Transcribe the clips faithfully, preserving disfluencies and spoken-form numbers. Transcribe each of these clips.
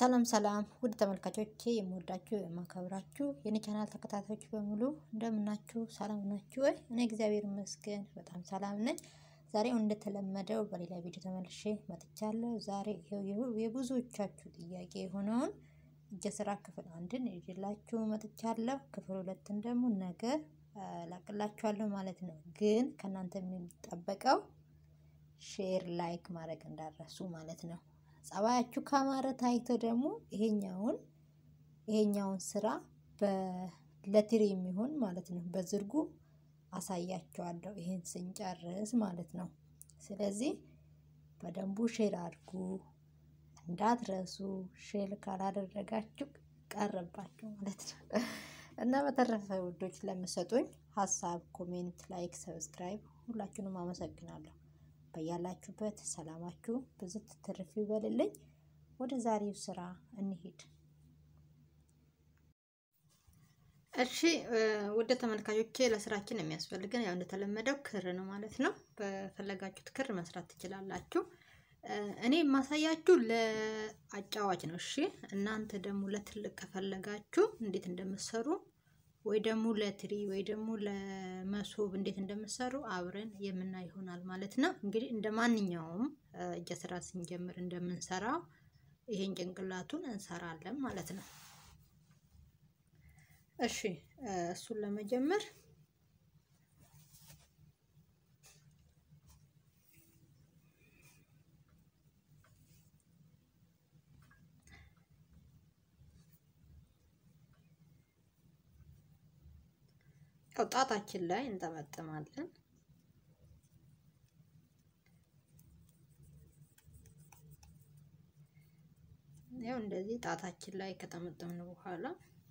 ሰላም ሰላም ውድ ተመልካቾቼ የምወዳችሁ የማከብራችሁ የኔ ቻናል ተከታታዮች በሙሉ እንደምናችሁ ሰላም ናችሁ ወይ? እኔ እግዚአብሔር ይመስገን በጣም ሰላም ነኝ። ዛሬው እንደተለመደው በሌላ ቪዲዮ ተመልሼ መጥቻለሁ። ዛሬ የብዙዎቻችሁ ጥያቄ የሆነውን እጀ ስራ ክፍል አንድን ይዤላችሁ መጥቻለሁ። ክፍል ሁለትን ደግሞ ነገ ላቅላችኋለሁ ማለት ነው። ግን ከናንተ የሚጠበቀው ሼር ላይክ ማድረግ እንዳትረሱ ማለት ነው። ጸባያችሁ ካማረ ታይቶ ደግሞ ይሄኛውን ይሄኛውን ስራ በለትሪ የሚሆን ማለት ነው በዝርጉ አሳያችኋለሁ ይሄን ስንጨርስ ማለት ነው። ስለዚህ በደንቡ ሼር አድርጉ እንዳትረሱ። ሼር ካላደረጋችሁ ቀረባችሁ ማለት ነው። እና በተረፈ ውዶች ለምትሰጡኝ ሀሳብ ኮሜንት ላይክ ሰብስክራይብ ሁላችሁንም አመሰግናለሁ። በያላችሁበት ሰላማችሁ ብዝት ትርፍ ይበልልኝ። ወደ ዛሬው ስራ እንሂድ። እሺ ወደ ተመልካቾቼ ለስራችን የሚያስፈልገን ያው እንደተለመደው ክር ነው ማለት ነው። በፈለጋችሁት ክር መስራት ትችላላችሁ። እኔ ማሳያችሁ ለአጫዋች ነው። እሺ እናንተ ደግሞ ለትልቅ ከፈለጋችሁ እንዴት እንደምትሰሩ ወይ ደግሞ ለትሪ ወይ ደግሞ ለመሶብ እንዴት እንደምትሰሩ አብረን የምናይ ይሆናል ማለት ነው። እንግዲህ እንደማንኛውም እጀ ስራ ስንጀምር እንደምንሰራው ይሄን ጭንቅላቱን እንሰራለን ማለት ነው። እሺ እሱን ለመጀመር ጣታችን ላይ እንጠመጥማለን። ያው እንደዚህ ጣታችን ላይ ከጠመጠምን በኋላ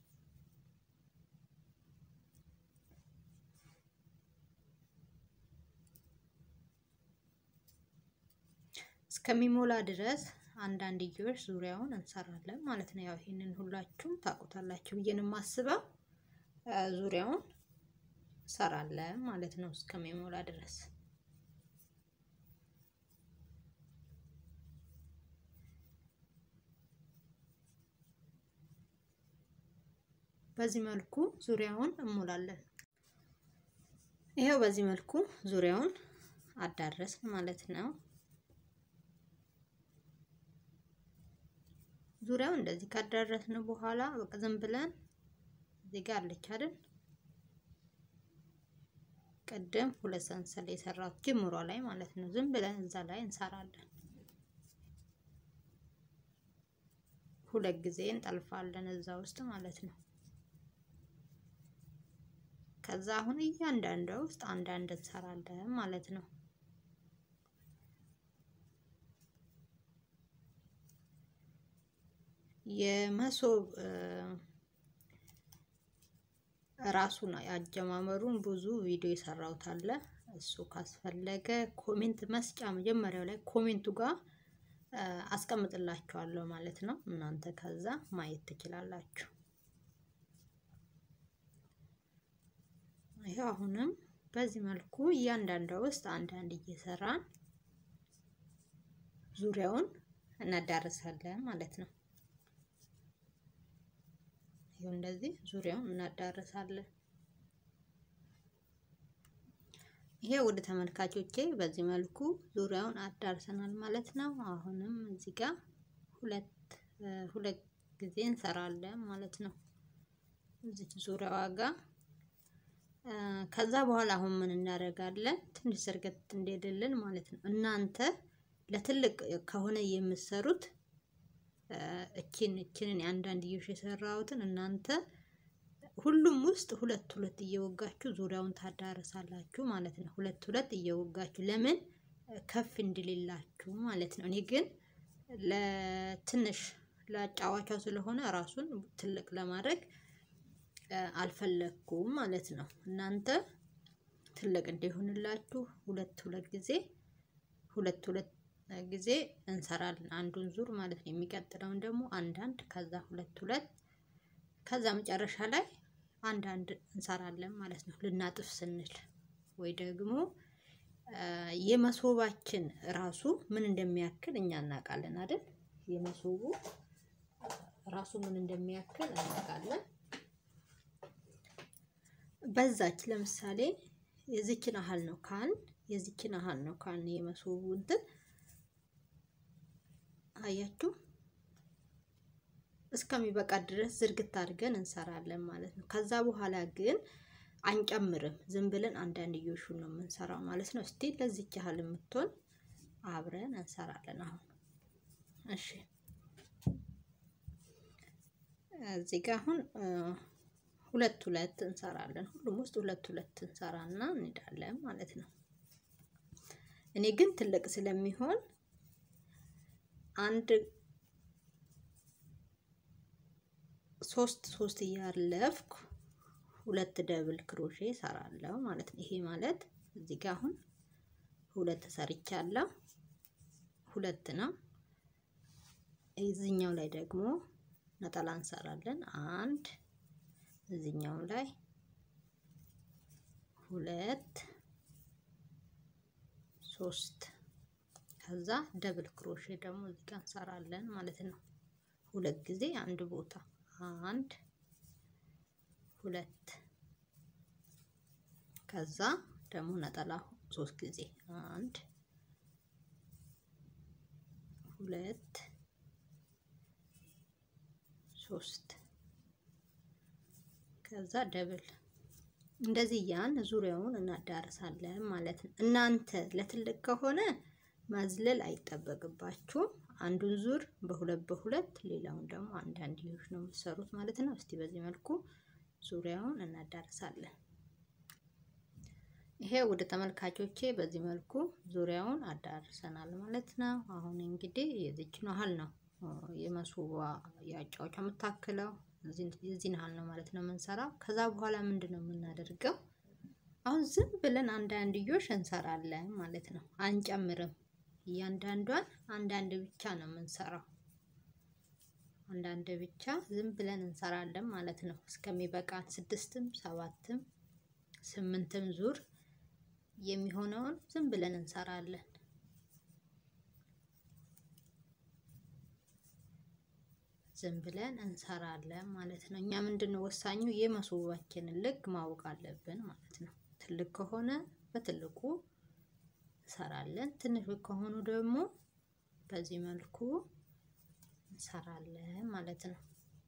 እስከሚሞላ ድረስ አንዳንድ እጆች ዙሪያውን እንሰራለን ማለት ነው። ያው ይሄንን ሁላችሁም ታውቁታላችሁ ብዬ ነው የማስበው። ዙሪያውን ሰራለን ማለት ነው እስከሚሞላ ድረስ። በዚህ መልኩ ዙሪያውን እንሞላለን። ይሄው በዚህ መልኩ ዙሪያውን አዳረስን ማለት ነው። ዙሪያውን እንደዚህ ካዳረስን በኋላ በቃ ዝም ብለን እዚህ ጋር አለች አይደል? ቀደም ሁለት ሰንሰል የሰራሁት ጅምሯ ላይ ማለት ነው። ዝም ብለን እዛ ላይ እንሰራለን። ሁለት ጊዜ እንጠልፋለን እዛ ውስጥ ማለት ነው። ከዛ አሁን እያንዳንዱ ውስጥ አንዳንድ እንሰራለን ማለት ነው። የመሶብ ራሱን ያጀማመሩን ብዙ ቪዲዮ የሰራሁት አለ። እሱ ካስፈለገ ኮሜንት መስጫ መጀመሪያው ላይ ኮሜንቱ ጋር አስቀምጥላችኋለሁ ማለት ነው። እናንተ ከዛ ማየት ትችላላችሁ። ይሄ አሁንም በዚህ መልኩ እያንዳንዱ ውስጥ አንዳንድ እየሰራን ዙሪያውን እናዳርሳለን ማለት ነው። ይሄው እንደዚህ ዙሪያውን እናዳርሳለን። ይሄ ወደ ተመልካቾቼ በዚህ መልኩ ዙሪያውን አዳርሰናል ማለት ነው። አሁንም እዚህ ጋር ሁለት ሁለት ጊዜ እንሰራለን ማለት ነው እዚህ ዙሪያዋ ጋር። ከዛ በኋላ አሁን ምን እናደርጋለን? ትንሽ ዘርገት እንደሌለን ማለት ነው። እናንተ ለትልቅ ከሆነ የምትሰሩት እቺን እቺን አንዳንድ ይሽ የሰራሁትን እናንተ ሁሉም ውስጥ ሁለት ሁለት እየወጋችሁ ዙሪያውን ታዳርሳላችሁ ማለት ነው። ሁለት ሁለት እየወጋችሁ ለምን ከፍ እንድልላችሁ ማለት ነው። እኔ ግን ለትንሽ ለጫዋቻው ስለሆነ ራሱን ትልቅ ለማድረግ አልፈለኩም ማለት ነው። እናንተ ትልቅ እንዲሆንላችሁ ሁለት ሁለት ጊዜ ሁለት ሁለት ጊዜ እንሰራለን አንዱን ዙር ማለት ነው። የሚቀጥለውን ደግሞ አንዳንድ ከዛ ሁለት ሁለት ከዛ መጨረሻ ላይ አንዳንድ እንሰራለን ማለት ነው። ልናጥፍ ስንል ወይ ደግሞ የመሶባችን ራሱ ምን እንደሚያክል እኛ እናውቃለን አይደል? የመሶቡ ራሱ ምን እንደሚያክል እናውቃለን። በዛች ለምሳሌ የዚችን አህል ነው ካል የዚችን አህል ነው ካል የመሶቡ እንትን አያችሁ እስከሚበቃ ድረስ ዝርግት አድርገን እንሰራለን ማለት ነው። ከዛ በኋላ ግን አንጨምርም፣ ዝም ብለን አንዳንድ እዮሹን ነው የምንሰራው ማለት ነው። እስቲ ለዚች ያህል የምትሆን አብረን እንሰራለን አሁን። እሺ እዚህ ጋር አሁን ሁለት ሁለት እንሰራለን። ሁሉም ውስጥ ሁለት ሁለት እንሰራና እንሄዳለን ማለት ነው። እኔ ግን ትልቅ ስለሚሆን አንድ ሶስት ሶስት እያለፍኩ ሁለት ደብል ክሮሼ ሰራለሁ ማለት ነው። ይሄ ማለት እዚህ ጋር አሁን ሁለት ሰርቻለሁ፣ ሁለት ነው። እዚህኛው ላይ ደግሞ ነጠላ እንሰራለን። አንድ እዚህኛው ላይ ሁለት ሶስት ከዛ ደብል ክሮሼ ደግሞ እዚህ ጋር እንሰራለን ማለት ነው። ሁለት ጊዜ አንድ ቦታ አንድ ሁለት ከዛ ደግሞ ነጠላ ሶስት ጊዜ አንድ ሁለት ሶስት ከዛ ደብል እንደዚህ ያን ዙሪያውን እናዳርሳለን ማለት ነው። እናንተ ለትልቅ ከሆነ ማዝለል አይጠበቅባችሁም። አንዱን ዙር በሁለት በሁለት ሌላውን ደግሞ አንድ አንድ ይሁን ነው የምትሰሩት ማለት ነው። እስቲ በዚህ መልኩ ዙሪያውን እናዳርሳለን። ይሄ ወደ ተመልካቾቼ በዚህ መልኩ ዙሪያውን አዳርሰናል ማለት ነው። አሁን እንግዲህ የዚህን ያህል ነው የመሶባ ያጫውቻ የምታክለው የዚህን ያህል ነው ማለት ነው የምንሰራው። ከዛ በኋላ ምንድነው የምናደርገው? አሁን ዝም ብለን አንድ አንድ እዮሽ እንሰራለን ማለት ነው። አንጨምርም። እያንዳንዷን አንድ አንድ ብቻ ነው የምንሰራው። አንድ አንድ ብቻ ዝም ብለን እንሰራለን ማለት ነው። እስከሚበቃን ስድስትም ሰባትም ስምንትም ዙር የሚሆነውን ዝም ብለን እንሰራለን። ዝም ብለን እንሰራለን ማለት ነው። እኛ ምንድነው ወሳኙ የመሶባችንን ልክ ማወቅ አለብን ማለት ነው። ትልቅ ከሆነ በትልቁ እንሰራለን፣ ትንሽ ከሆኑ ደግሞ በዚህ መልኩ እንሰራለን ማለት ነው።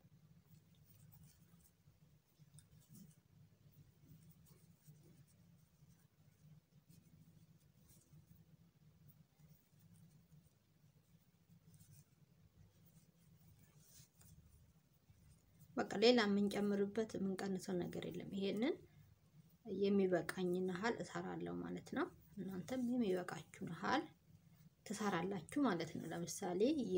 በቃ ሌላ የምንጨምርበት የምንቀንሰው ነገር የለም። ይሄንን የሚበቃኝን ያህል እሰራለሁ ማለት ነው። እናንተም የሚበቃችሁን ያህል ትሰራላችሁ ማለት ነው። ለምሳሌ የ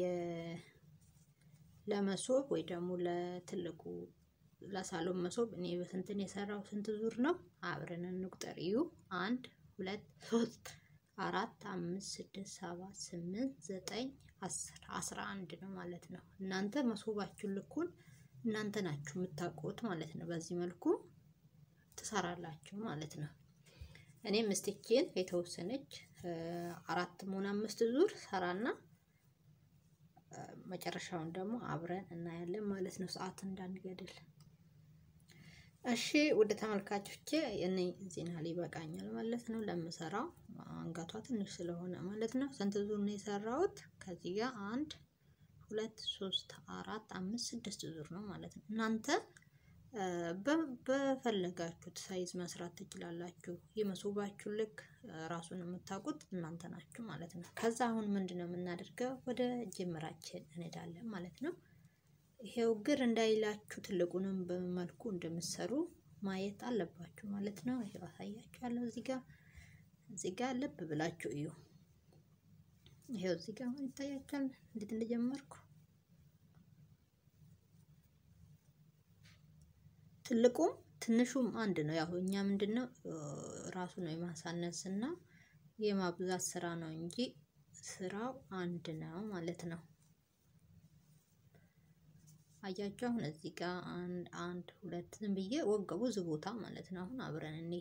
ለመሶብ ወይ ደግሞ ለትልቁ ለሳሎን መሶብ እኔ በስንት የሰራው ስንት ዙር ነው? አብረን እንቁጠር። እዩ አንድ ሁለት ሶስት አራት አምስት ስድስት ሰባት ስምንት ዘጠኝ አስር አስራ አንድ ነው ማለት ነው። እናንተ መሶባችሁን ልኩን እናንተ ናችሁ የምታውቁት ማለት ነው። በዚህ መልኩ ትሰራላችሁ ማለት ነው። እኔ ምስቲኪን የተወሰነች አራት ሞና አምስት ዙር ሰራና መጨረሻውን ደግሞ አብረን እናያለን ማለት ነው። ሰዓት እንዳንገድል። እሺ ወደ ተመልካቾቼ እኔ ዜና ሊበቃኛል ማለት ነው። ለምሰራው አንገቷ ትንሽ ስለሆነ ማለት ነው። ስንት ዙር ነው የሰራሁት? ከዚህ ጋር አንድ ሁለት ሶስት አራት አምስት ስድስት ዙር ነው ማለት ነው። እናንተ በፈለጋችሁት ሳይዝ መስራት ትችላላችሁ። የመሶባችሁ ልክ ራሱን የምታውቁት እናንተ ናችሁ ማለት ነው። ከዛ አሁን ምንድነው የምናደርገው? ወደ ጅምራችን እንሄዳለን ማለት ነው። ይሄው ግር እንዳይላችሁ ትልቁንም በመልኩ እንደምትሰሩ ማየት አለባችሁ ማለት ነው። ይሄው አሳያችኋለሁ። እዚህ ጋር እዚህ ጋር ልብ ብላችሁ እዩ። ይሄው እዚህ ጋር ይታያችኋል እንዴት እንደጀመርኩ። ትልቁም ትንሹም አንድ ነው። ያው እኛ ምንድነው ራሱ ነው የማሳነስና የማብዛት ስራ ነው እንጂ ስራው አንድ ነው ማለት ነው። አያችሁ አሁን እዚህ ጋር አንድ አንድ ሁለት ዝም ብዬ ወገቡ ብዙ ቦታ ማለት ነው። አሁን አብረን እኔ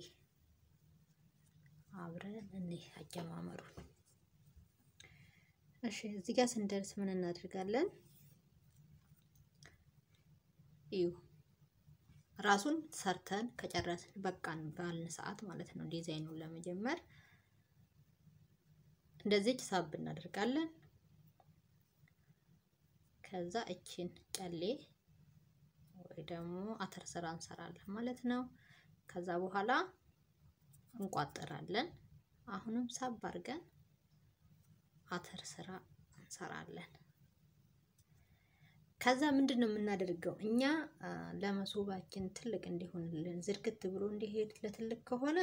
አብረን እኔ አጀማመሩ እሺ እዚህ ጋር ስንደርስ ምን እናደርጋለን? እዩ ራሱን ሰርተን ከጨረስን በቃን ባልን ሰዓት ማለት ነው ዲዛይኑን ለመጀመር እንደዚህ ሳብ እናደርጋለን ከዛ እቺን ጨሌ ወይ ደግሞ አተር ስራ እንሰራለን ማለት ነው ከዛ በኋላ እንቋጥራለን አሁንም ሳብ አድርገን አተር ስራ እንሰራለን ከዛ ምንድነው የምናደርገው እኛ ለመሶባችን ትልቅ እንዲሆንልን ዝርግት ብሎ እንዲሄድ ለትልቅ ከሆነ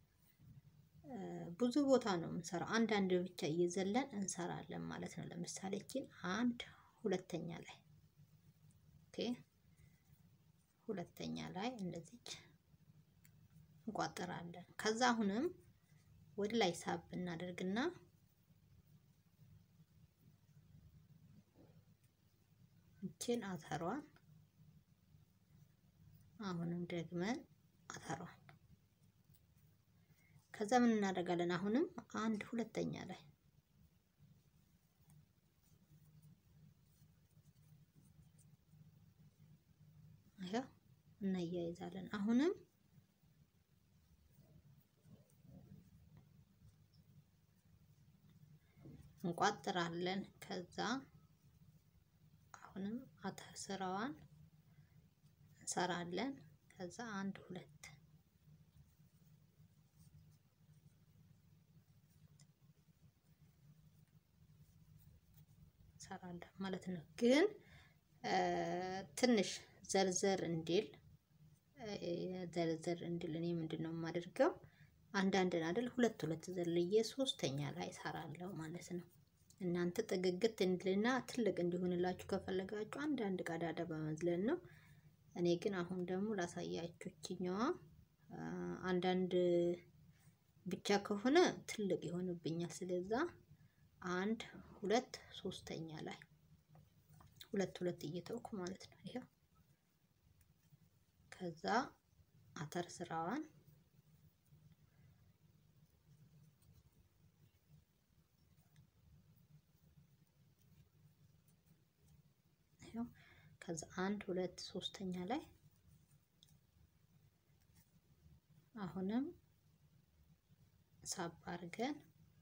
ብዙ ቦታ ነው እንሰራው አንድ አንድ ብቻ እየዘለን እንሰራለን ማለት ነው ለምሳሌ እቺን አንድ ሁለተኛ ላይ ኦኬ ሁለተኛ ላይ እንደዚህ እንቋጥራለን ከዛ አሁንም ወደ ላይ ሳብ እናደርግና እቺን አተሯን አሁንም ደግመን አተሯን ከዛ ምን እናደርጋለን አሁንም አንድ ሁለተኛ ላይ አያ እናያይዛለን አሁንም እንቋጥራለን ከዛ አሁንም አተር ስራዋን እንሰራለን ከዛ አንድ ሁለት እንሰራለን ማለት ነው ግን ትንሽ ዘርዘር እንዲል ዘርዘር እንዲል እኔ ምንድነው የማደርገው አንድ አንድ አይደል ሁለት ሁለት ዘልዬ ሶስተኛ ላይ ሰራለው ማለት ነው እናንተ ጥግግት እንድልና ትልቅ እንዲሆንላችሁ ከፈለጋችሁ አንድ አንድ ቀዳዳ በመዝለን ነው እኔ ግን አሁን ደግሞ ላሳያችሁ እቺኛዋ አንድ አንድ ብቻ ከሆነ ትልቅ ይሆንብኛል ስለዚህ አንድ ሁለት ሶስተኛ ላይ ሁለት ሁለት እየተውኩ ማለት ነው ይሄ ከዛ አተር ስራዋን ከዛ አንድ ሁለት ሶስተኛ ላይ አሁንም ሳብ አድርገን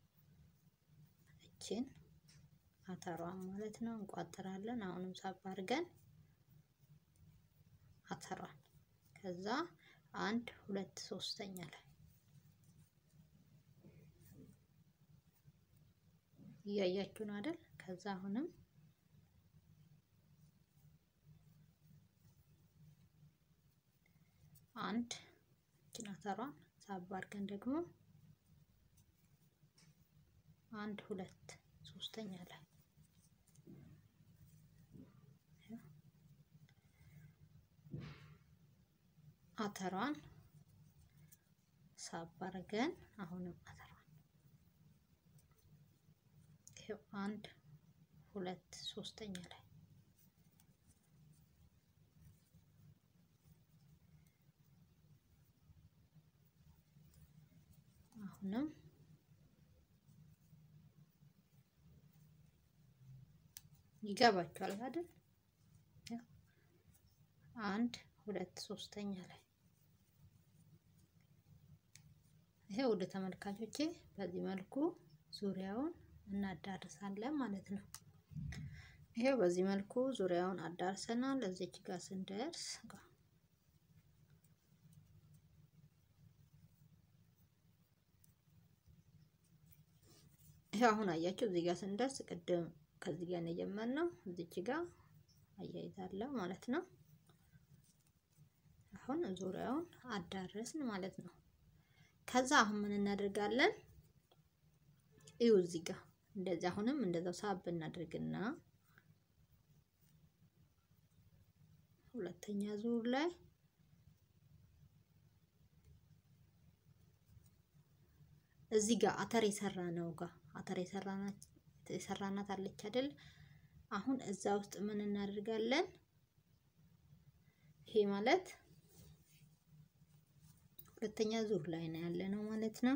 እቺን አተሯን ማለት ነው እንቋጥራለን አሁንም ሳብ አድርገን አተሯን ከዛ አንድ ሁለት ሶስተኛ ላይ ያያችሁ ነው አይደል ከዛ አሁንም አንድ እቺን አተሯን ሳብ አድርገን ደግሞ አንድ ሁለት ሶስተኛ ላይ አተሯን ሳብ አድርገን አሁንም አተሯን ይሄው አንድ ሁለት ሶስተኛ ላይ አሁንም ይገባችኋል አይደል አንድ ሁለት ሶስተኛ ላይ ይሄ ወደ ተመልካቾቼ በዚህ መልኩ ዙሪያውን እናዳርሳለን ማለት ነው ይሄ በዚህ መልኩ ዙሪያውን አዳርሰናል እዚች ጋር ስንደርስ ይሄ አሁን አያችሁ እዚህ ጋር ስንደርስ ቅድም ከዚህ ጋር ነው የጀመርነው እዚች ጋር አያይዛለሁ ማለት ነው አሁን ዙሪያውን አዳረስን ማለት ነው ከዛ አሁን ምን እናደርጋለን እዩ እዚህ ጋር እንደዚህ አሁንም እንደዛው ሳብ እናደርግና ሁለተኛ ዙር ላይ እዚህ ጋር አተር የሰራነው ጋር አተር የሰራናት የሰራናት አለች አይደል አሁን እዛ ውስጥ ምን እናደርጋለን ይሄ ማለት ሁለተኛ ዙር ላይ ነው ያለነው ማለት ነው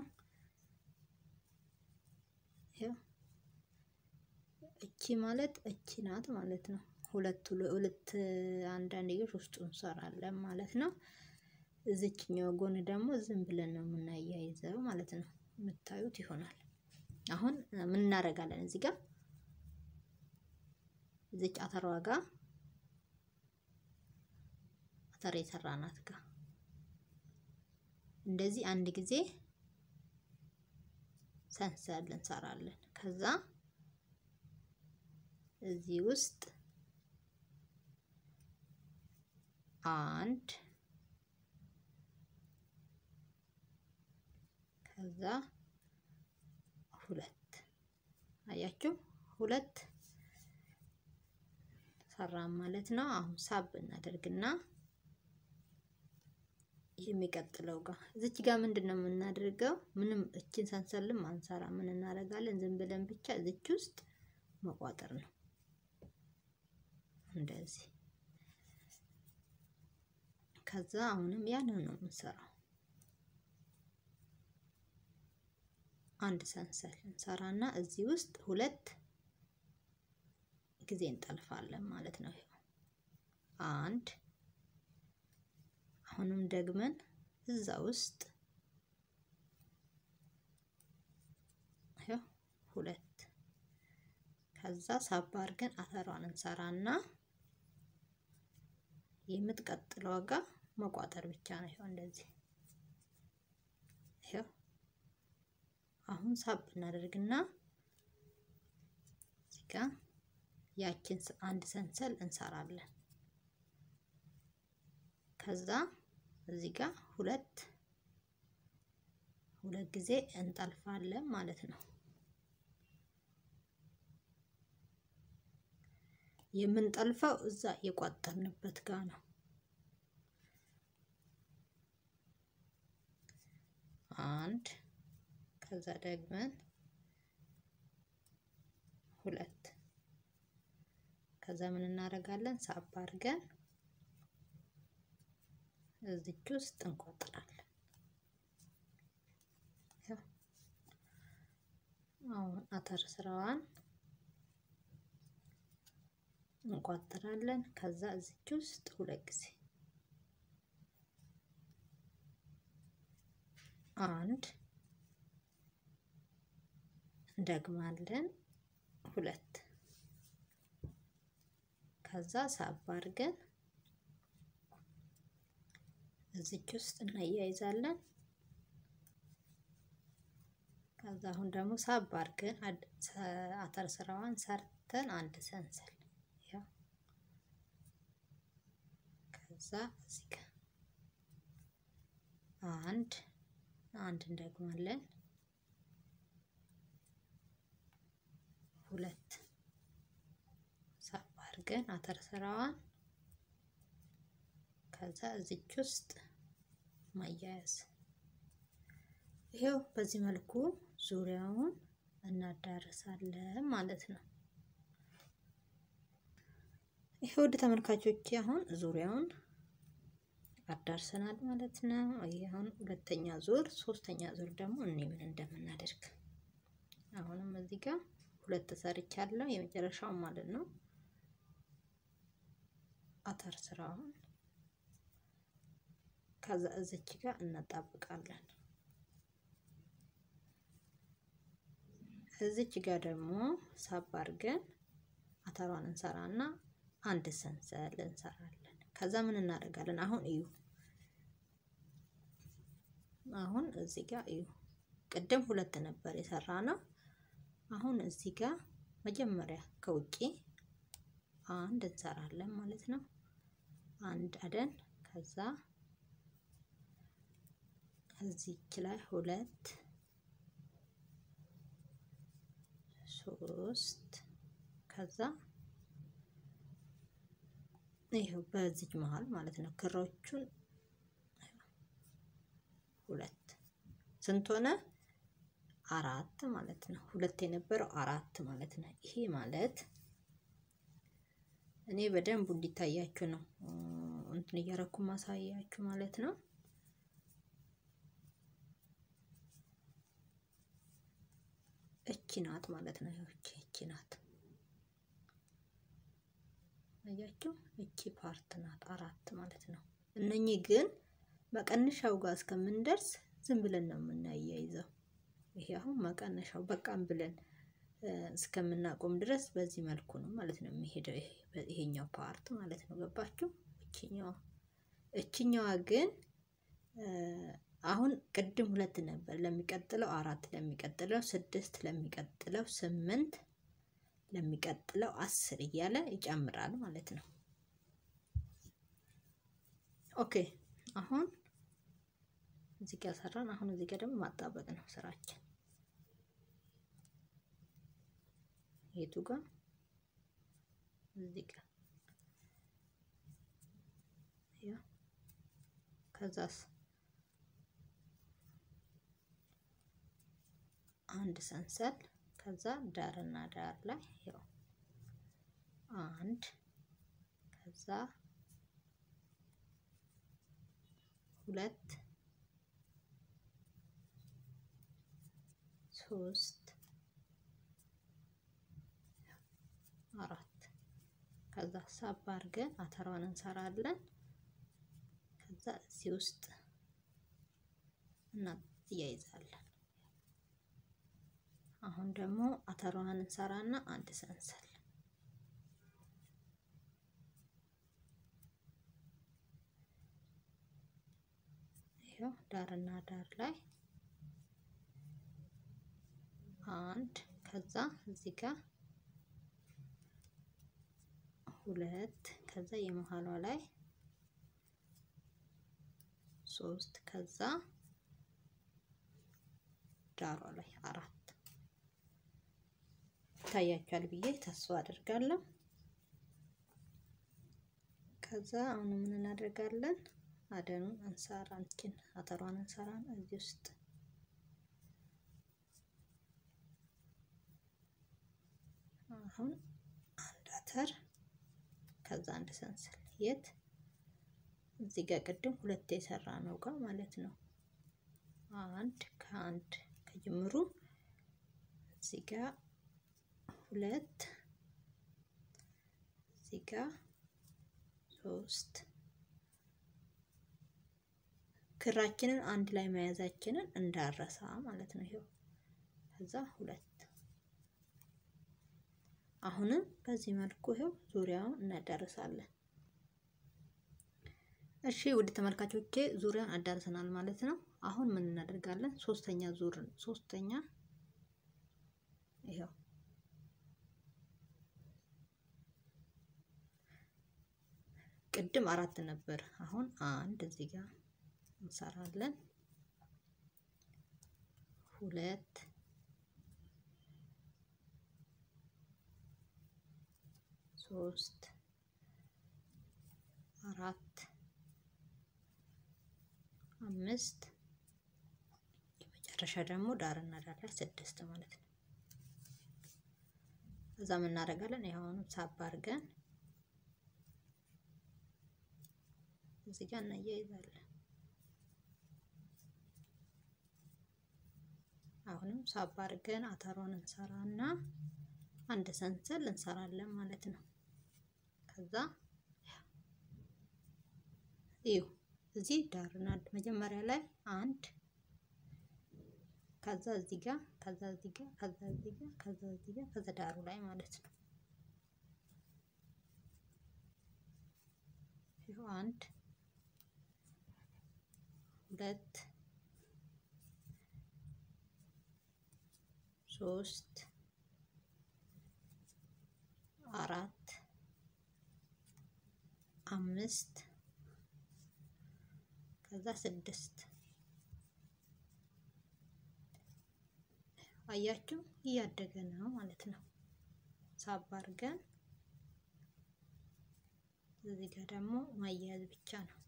ይሄ እቺ ማለት እቺ ናት ማለት ነው ሁለት ሁለት አንድ አንድ ይገር ውስጡን እንሰራለን ማለት ነው። እዚህኛው ጎን ደግሞ ዝም ብለን ነው የምናያይዘው ማለት ነው። የምታዩት ይሆናል። አሁን ምን እናደርጋለን? እዚህ ጋር እዚህ አተሯ ጋር አተር የሰራናት ጋር እንደዚህ አንድ ጊዜ ሰንሰል እንሰራለን። ከዛ እዚህ ውስጥ አንድ ከዛ ሁለት አያችሁ ሁለት ሰራን ማለት ነው። አሁን ሳብ እናደርግና የሚቀጥለው ጋር እዚች ጋር ምንድነው የምናደርገው? ምንም እቺን ሰንሰልም አንሰራ። ምን እናደርጋለን? ዝም ብለን ብቻ እዚች ውስጥ መቋጠር ነው እንደዚህ። ከዛ አሁንም ያንን ነው የምንሰራው። አንድ ሰንሰል እንሰራና እዚህ ውስጥ ሁለት ጊዜ እንጠልፋለን ማለት ነው። አንድ አሁንም ደግመን እዛ ውስጥ ሁለት ከዛ ሳብ አድርገን አተሯን እንሰራና የምትቀጥለው ጋር መቋጠር ብቻ ነው። ይሄው እንደዚህ ይሄው አሁን ሳብ እናደርግና እዚህ ጋር ያችን አንድ ሰንሰል እንሰራለን። ከዛ እዚህ ጋር ሁለት ሁለት ጊዜ እንጠልፋለን ማለት ነው። የምንጠልፈው እዛ የቋጠርንበት ጋር ነው። አንድ ከዛ ደግመን ሁለት ከዛ ምን እናደርጋለን? ሳብ አድርገን እዚች ውስጥ እንቆጥራለን። አሁን አተር ስራዋን እንቆጥራለን። ከዛ እዚች ውስጥ ሁለት ጊዜ አንድ እንደግማለን ሁለት ከዛ ሳብ አድርገን እዚች ውስጥ እናያይዛለን። ከዛ አሁን ደግሞ ሳብ አድርገን አተር ስራዋን ሰርተን አንድ ሰንሰል ያው ከዛ እዚህ ጋር አንድ አንድ እንደግማለን ሁለት ሳብ አድርገን አተር ስራዋን ከዛ እዚች ውስጥ ማያያዝ። ይሄው በዚህ መልኩ ዙሪያውን እናዳርሳለን ማለት ነው። ይሄው ወደ ተመልካቾቼ አሁን ዙሪያውን አዳርሰናል ማለት ነው። አሁን ሁለተኛ ዙር ሶስተኛ ዙር ደግሞ እኔ ምን እንደምናደርግ አሁንም እዚህ ጋር ሁለት ሰርቻለሁ የመጨረሻው ማለት ነው። አተር ስራውን ከዛ እዚች ጋር እናጣብቃለን። እዚች ጋር ደግሞ ሳብ አድርገን አተሯን እንሰራና አንድ ሰንሰል እንሰራለን። ከዛ ምን እናደርጋለን? አሁን እዩ አሁን እዚህ ጋር እዩ ቅድም ሁለት ነበር የሰራነው። አሁን እዚህ ጋር መጀመሪያ ከውጪ አንድ እንሰራለን ማለት ነው። አንድ አደን ከዛ እዚች ላይ ሁለት ሶስት ከዛ ይሄው በዚህ መሃል ማለት ነው ክሮቹን ሁለት ስንት ሆነ? አራት ማለት ነው። ሁለት የነበረው አራት ማለት ነው። ይሄ ማለት እኔ በደንብ እንዲታያችሁ ነው እንትን እያረኩ ማሳያችሁ ማለት ነው። እቺ ናት ማለት ነው። እቺ እቺ ናት አያችሁ እቺ ፓርት ናት አራት ማለት ነው። እነኚህ ግን መቀነሻው ጋር እስከምንደርስ ዝም ብለን ነው የምናያይዘው። ይሄ አሁን መቀነሻው በቃም ብለን እስከምናቆም ድረስ በዚህ መልኩ ነው ማለት ነው የሚሄደው። ይሄኛው ፓርት ማለት ነው። ገባችሁ? እቺኛዋ እቺኛዋ ግን አሁን ቅድም ሁለት ነበር፣ ለሚቀጥለው አራት፣ ለሚቀጥለው ስድስት፣ ለሚቀጥለው ስምንት፣ ለሚቀጥለው አስር እያለ ይጨምራል ማለት ነው። ኦኬ አሁን እዚህ ጋር ሰራን። አሁን እዚህ ጋር ደግሞ ማጣበቅ ነው ስራችን። የቱ ጋር? እዚህ ጋር ያ ከዛስ አንድ ሰንሰል ከዛ ዳርና ዳር ላይ ያው አንድ ከዛ ሁለት ሶስት አራት ከዛ ሳብ አድርገን አተሯን እንሰራለን። ከዛ እዚህ ውስጥ እናያይዛለን። አሁን ደግሞ አተሯን እንሰራና አንድ ሰንሰል ይሄው ዳርና ዳር ላይ አንድ ከዛ እዚህ ጋር ሁለት ከዛ የመሃሏ ላይ ሶስት ከዛ ዳሯ ላይ አራት ታያችኋል ብዬ ተስፋ አደርጋለሁ። ከዛ አሁን ምን እናደርጋለን? አደኑን እንሰራንችን አተሯን እንሰራን እዚህ ውስጥ አሁን አንድ አተር ከዛ አንድ ሰንሰል የት እዚህ ጋር ቅድም ሁለት የሰራ ነው ጋር ማለት ነው። አንድ ከአንድ ከጅምሩ እዚህ ጋር ሁለት እዚህ ጋር ሶስት ክራችንን አንድ ላይ መያዛችንን እንዳረሳ ማለት ነው። ይሄው ከዛ ሁለት አሁንም በዚህ መልኩ ይሄው ዙሪያውን እናዳርሳለን። እሺ ውድ ተመልካቾቼ ዙሪያን አዳርሰናል ማለት ነው። አሁን ምን እናደርጋለን? ሶስተኛ ዙር ሶስተኛ ይሄው ቅድም አራት ነበር። አሁን አንድ እዚህ ጋር እንሰራለን። ሁለት ሶስት አራት አምስት የመጨረሻ ደግሞ ዳርና ዳር ላይ ስድስት ማለት ነው። እዛ ምን እናደርጋለን? ይሄውን ሳብ አድርገን እዚህ ጋር እናያይዛለን። አሁንም ሳብ አድርገን አተሯን እንሰራና አንድ ሰንሰል እንሰራለን ማለት ነው። ከዛ እዩ እዚህ ዳርና መጀመሪያ ላይ አንድ ከዛ እዚህ ጋር ከዛ እዚህ ጋር ከዛ እዚህ ጋር ከዛ እዚህ ጋር ከዛ ዳሩ ላይ ማለት ነው። ይሄው አንድ ሁለት ሶስት አራት አምስት ከዛ ስድስት አያችሁ እያደገ ነው ማለት ነው። ሳብ አድርገን እዚህ ጋር ደግሞ ማያያዝ ብቻ ነው።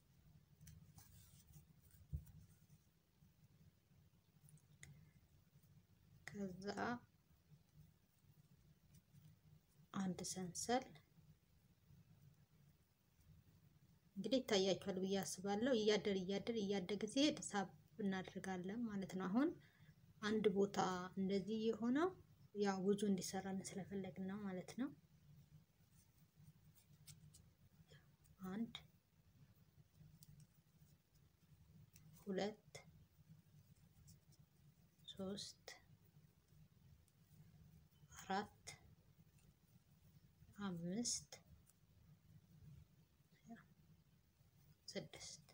ከዛ አንድ ሰንሰል እንግዲህ ይታያችኋል ብዬ አስባለሁ። እያደር እያደር እያደገ ሲሄድ ሳብ እናደርጋለን ማለት ነው። አሁን አንድ ቦታ እንደዚህ የሆነው ያው ብዙ እንዲሰራን ስለፈለግን ነው ማለት ነው። አንድ ሁለት ሶስት አራት አምስት ስድስት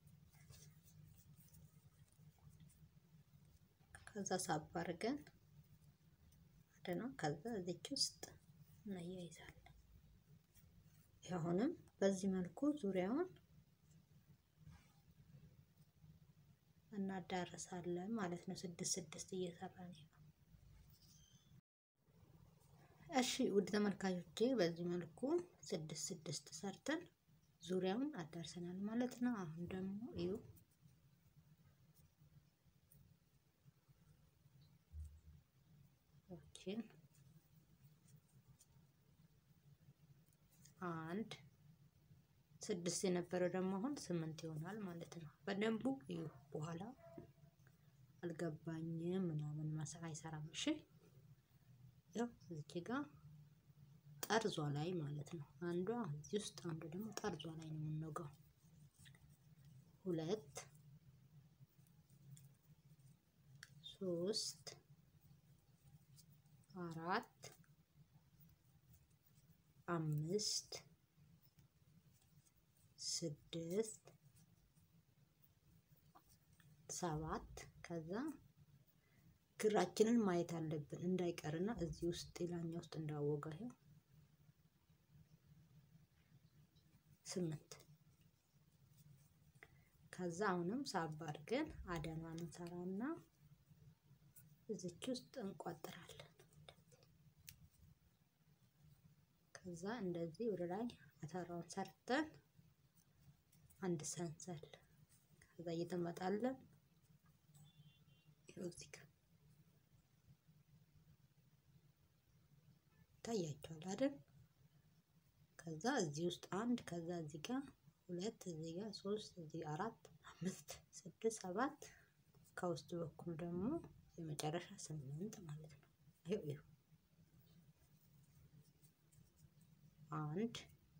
ከዛ ሳብ አድርገን አደና ከዛ እዚች ውስጥ እናያይዛለን። አሁንም በዚህ መልኩ ዙሪያውን እናዳርሳለን ማለት ነው። ስድስት ስድስት እየሰራን ነው። እሺ ውድ ተመልካቾቼ በዚህ መልኩ ስድስት ስድስት ሰርተን ዙሪያውን አዳርሰናል ማለት ነው። አሁን ደግሞ እዩ ኦኬ አንድ ስድስት የነበረው ደግሞ አሁን ስምንት ይሆናል ማለት ነው። በደንቡ እዩ በኋላ አልገባኝም ምናምን ማሰራ አይሰራም። እሺ ያው እዚህ ጋር ጠርዟ ላይ ማለት ነው። አንዷ እዚህ ውስጥ አንዱ ደግሞ ጠርዟ ላይ ነው የምንወጋው። ሁለት ሶስት አራት አምስት ስድስት ሰባት ከዛ ግራችንን ማየት አለብን እንዳይቀርና እዚህ ውስጥ ሌላኛው ውስጥ እንዳወጋ ይሄ ስምንት ከዛ አሁንም ሳብ አድርገን አደኗን እንሰራና እዚች ውስጥ እንቋጥራለን። ከዛ እንደዚህ ወደ ላይ አተራውን ሰርተን አንድ ሰንሰል ከዛ እየተመጣለን ይኸው እዚህ ጋር ታያችኋል አይደል? ከዛ እዚህ ውስጥ አንድ ከዛ እዚህ ጋር ሁለት እዚህ ጋር ሶስት እዚህ አራት አምስት ስድስት ሰባት ከውስጥ በኩል ደግሞ የመጨረሻ ስምንት ማለት ነው። ይኸው ይኸው አንድ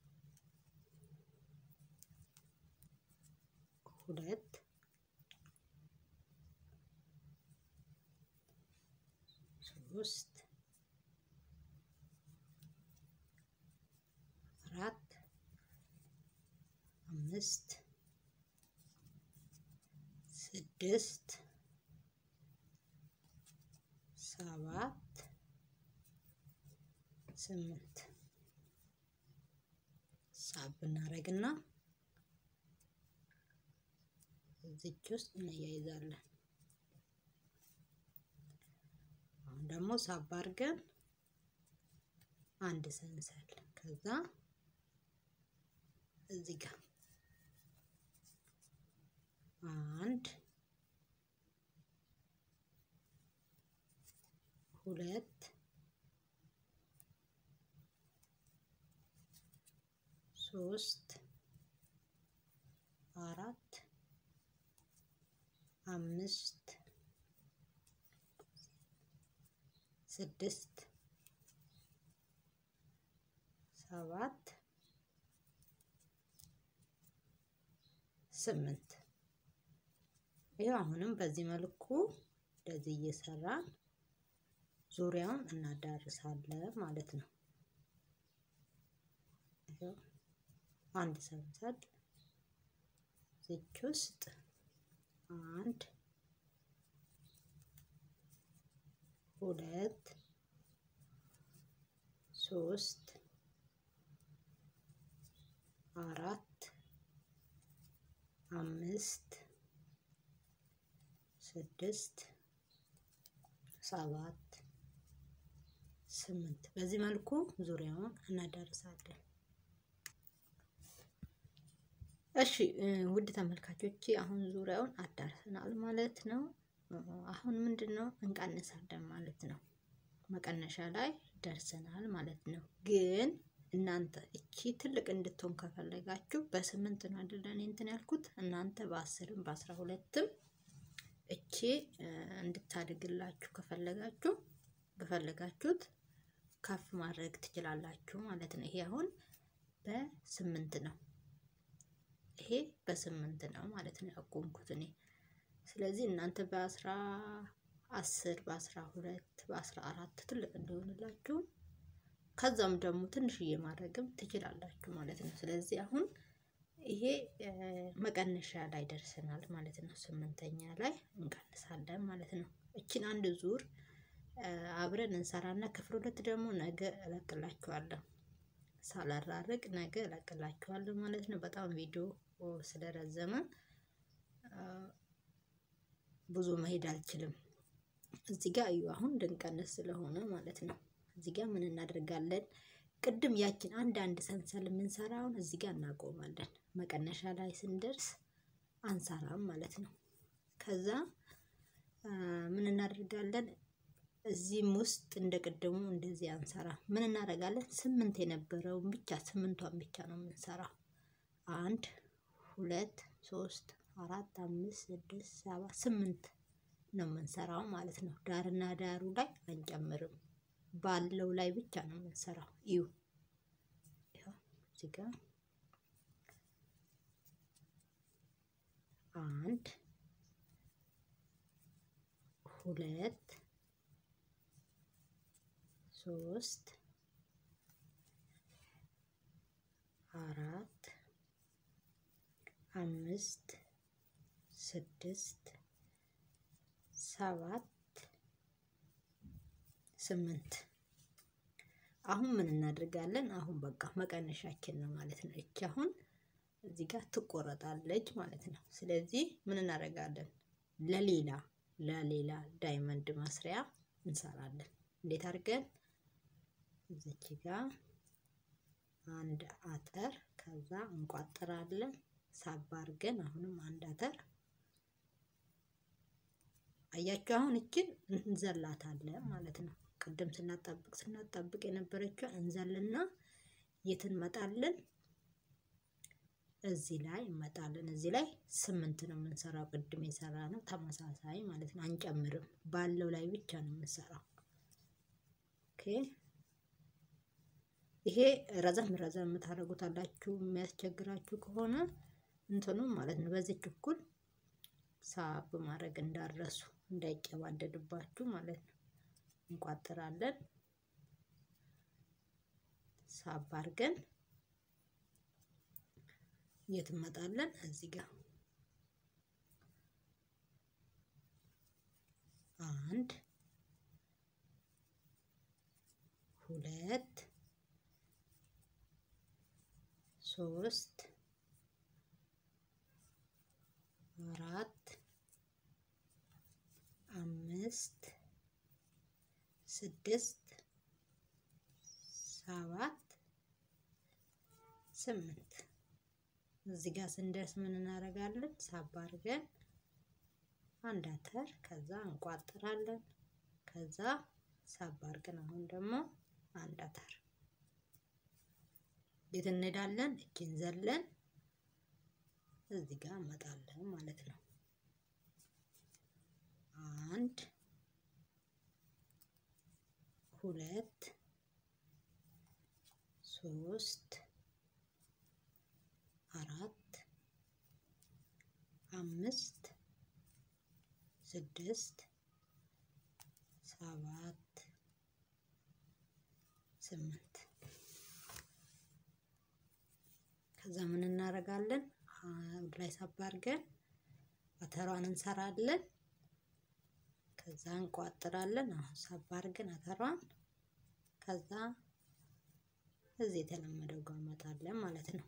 ሁለት ሶስት አራት አምስት ስድስት ሰባት ስምንት ሳብ እናረግና እዚች ውስጥ እናያይዛለን። አሁን ደግሞ ሳብ አድርገን አንድ ሰንሰል ከዛ እዚህ ጋር አንድ ሁለት ሶስት አራት አምስት ስድስት ሰባት ስምንት ይሄው አሁንም በዚህ መልኩ እንደዚህ እየሰራን ዙሪያውን እናዳርሳለን ማለት ነው። ይሄው አንድ ሰንሰል እዚች ውስጥ አንድ ሁለት ሶስት አራት አምስት ስድስት ሰባት ስምንት በዚህ መልኩ ዙሪያውን እናዳርሳለን። እሺ ውድ ተመልካቾቼ አሁን ዙሪያውን አዳርሰናል ማለት ነው። አሁን ምንድነው እንቀንሳለን ማለት ነው። መቀነሻ ላይ ደርሰናል ማለት ነው። ግን እናንተ እቺ ትልቅ እንድትሆን ከፈለጋችሁ በስምንት ነው አይደል እኔ እንትን ያልኩት እናንተ በአስርም በአስራ ሁለትም እቺ እንድታድግላችሁ ከፈለጋችሁ በፈለጋችሁት ከፍ ማድረግ ትችላላችሁ ማለት ነው። ይሄ አሁን በስምንት ነው ይሄ በስምንት ነው ማለት ነው ያቆምኩት እኔ። ስለዚህ እናንተ በአስራ አስር በአስራ ሁለት በአስራ አራት ትልቅ እንዲሆንላችሁ ከዛም ደግሞ ትንሽዬ ማድረግም ትችላላችሁ ማለት ነው። ስለዚህ አሁን ይሄ መቀነሻ ላይ ደርሰናል ማለት ነው። ስምንተኛ ላይ እንቀንሳለን ማለት ነው። እቺን አንድ ዙር አብረን እንሰራና ክፍል ሁለት ደግሞ ነገ እለቅላችኋለሁ። ሳላራርቅ ነገ እለቅላችኋለሁ ማለት ነው። በጣም ቪዲዮ ስለረዘመ ብዙ መሄድ አልችልም። እዚህ ጋር እዩ አሁን እንድንቀንስ ስለሆነ ማለት ነው። እዚህ ጋር ምን እናደርጋለን? ቅድም ያችን አንድ አንድ ሰንሰል የምንሰራውን እዚህ ጋር እናቆማለን። መቀነሻ ላይ ስንደርስ አንሰራም ማለት ነው። ከዛ ምን እናደርጋለን? እዚህም ውስጥ እንደቀደሙ እንደዚህ አንሰራ። ምን እናደርጋለን? ስምንት የነበረውን ብቻ ስምንቷን ብቻ ነው የምንሰራው። አንድ ሁለት ሶስት አራት አምስት ስድስት ሰባት ስምንት ነው የምንሰራው ማለት ነው። ዳርና ዳሩ ላይ አንጨምርም። ባለው ላይ ብቻ ነው የምንሰራው። እዩ እዚህ ጋር አንድ ሁለት ሶስት አራት አምስት ስድስት ሰባት ስምንት። አሁን ምን እናደርጋለን? አሁን በቃ መቀነሻችን ነው ማለት ነው። እቺ አሁን እዚህ ጋር ትቆረጣለች ማለት ነው። ስለዚህ ምን እናደርጋለን? ለሌላ ለሌላ ዳይመንድ ማስሪያ እንሰራለን። እንዴት አድርገን? እዚች ጋር አንድ አተር ከዛ እንቋጥራለን። ሳብ አድርገን አሁንም አንድ አተር አያችሁ። አሁን እቺን እንዘላታለን ማለት ነው። ቅድም ስናጣብቅ ስናጣብቅ የነበረችው እንዘልና የት እንመጣለን? እዚህ ላይ እንመጣለን። እዚህ ላይ ስምንት ነው የምንሰራው። ቅድም የሰራ ነው ተመሳሳይ ማለት ነው። አንጨምርም። ባለው ላይ ብቻ ነው የምንሰራው። ኦኬ። ይሄ ረዘም ረዘም ታደርጉታላችሁ። የሚያስቸግራችሁ ከሆነ እንትኑ ማለት ነው በዚህ እኩል ሳብ ማድረግ እንዳረሱ እንዳይጨባደድባችሁ ማለት ነው። እንቋጥራለን። ሳብ አድርገን የት እንመጣለን? እዚህ ጋር አንድ ሁለት ሶስት አራት አምስት ስድስት ሰባት ስምንት። እዚህ ጋር ስንደርስ ምን እናደርጋለን? ሳብ አድርገን አንድ አተር ከዛ እንቋጥራለን። ከዛ ሳብ አድርገን አሁን ደግሞ አንድ አተር የት እንሄዳለን? እቺን ዘለን እዚህ ጋር እንመጣለን ማለት ነው። አንድ ሁለት ሶስት አራት አምስት ስድስት ሰባት ስምንት። ከዛ ምን እናደርጋለን? ወደ ላይ ሳብ አድርገን አተሯን እንሰራለን። ከዛ እንቋጥራለን። አሁን ሳብ አድርገን አተሯን ከዛ እዚህ የተለመደው ጋር እንመጣለን ማለት ነው።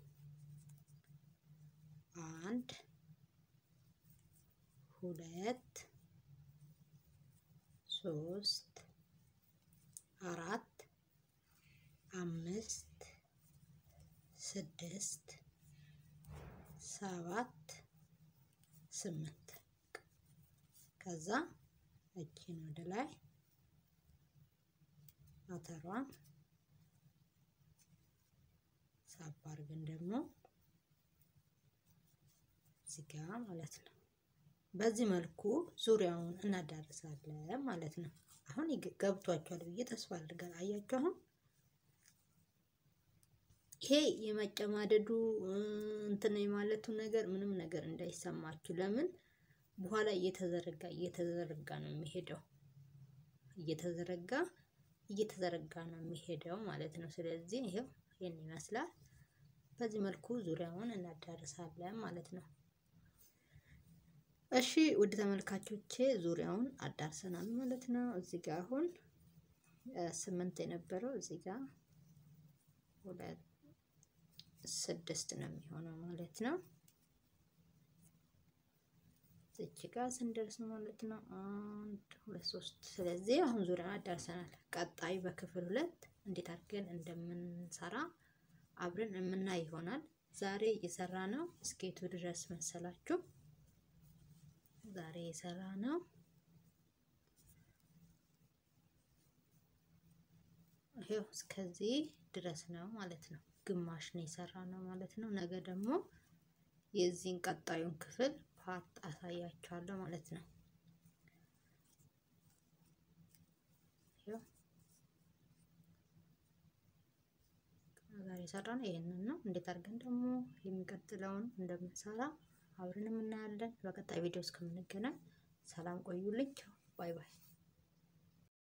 አንድ ሁለት ሶስት አራት አምስት ስድስት ሰባት ስምንት። ከዛ እቺን ወደ ላይ አተሯን ሳብ አድርገን ደግሞ እዚህ ጋር ማለት ነው። በዚህ መልኩ ዙሪያውን እናዳርሳለን ማለት ነው። አሁን ገብቷችኋል ብዬ ተስፋ አድርጋለሁ። አያችሁ አሁን ይሄ የመጨማደዱ እንትን የማለቱ ነገር ምንም ነገር እንዳይሰማችሁ። ለምን በኋላ እየተዘረጋ እየተዘረጋ ነው የሚሄደው እየተዘረጋ እየተዘረጋ ነው የሚሄደው ማለት ነው። ስለዚህ ይሄው ይሄን ይመስላል። በዚህ መልኩ ዙሪያውን እናዳርሳለን ማለት ነው። እሺ ውድ ተመልካቾቼ ዙሪያውን አዳርሰናል ማለት ነው። እዚህ ጋር አሁን ስምንት የነበረው እዚህ ጋር ሁለት ስድስት ነው የሚሆነው ማለት ነው። እዚህ ጋር ስንደርስ ማለት ነው አንድ ሁለት ሶስት። ስለዚህ አሁን ዙሪያውን አዳርሰናል። ቀጣይ በክፍል ሁለት እንዴት አድርገን እንደምንሰራ አብረን የምናይ ይሆናል። ዛሬ የሰራነው እስከቱ ድረስ መሰላችሁ። ዛሬ የሰራነው ይሄው እስከዚህ ድረስ ነው ማለት ነው። ግማሽ ነው የሰራነው ማለት ነው። ነገ ደግሞ የዚህን ቀጣዩን ክፍል ፓርት አሳያችኋለሁ ማለት ነው። ይሄው ዛሬ የሰራነው ይሄንን ነው። እንዴት አድርገን ደግሞ የሚቀጥለውን እንደምንሰራ አብረን እናያለን። በቀጣይ ቪዲዮ እስከምንገናኝ ሰላም ቆዩልኝ። ባይ ባይ።